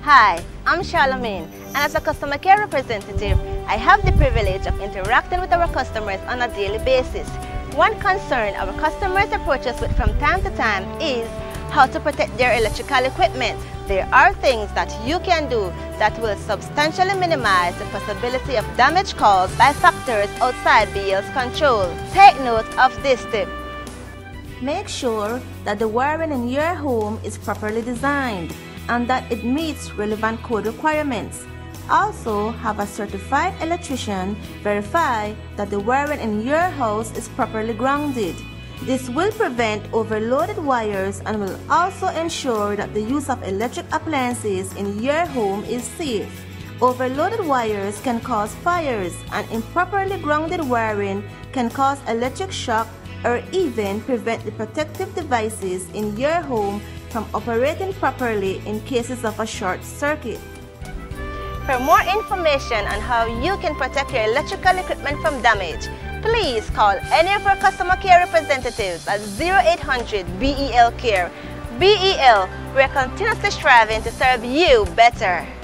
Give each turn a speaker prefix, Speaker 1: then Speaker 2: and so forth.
Speaker 1: Hi, I'm Charlemagne, and as a customer care representative, I have the privilege of interacting with our customers on a daily basis. One concern our customers approach us with from time to time is how to protect their electrical equipment. There are things that you can do that will substantially minimize the possibility of damage caused by factors outside BL's control. Take note of this tip. Make sure that the wiring in your home is properly designed and that it meets relevant code requirements. Also, have a certified electrician verify that the wiring in your house is properly grounded. This will prevent overloaded wires and will also ensure that the use of electric appliances in your home is safe. Overloaded wires can cause fires, and improperly grounded wiring can cause electric shock or even prevent the protective devices in your home from operating properly in cases of a short circuit. For more information on how you can protect your electrical equipment from damage, please call any of our customer care representatives at 0800 BEL Care. BEL, we're continuously striving to serve you better.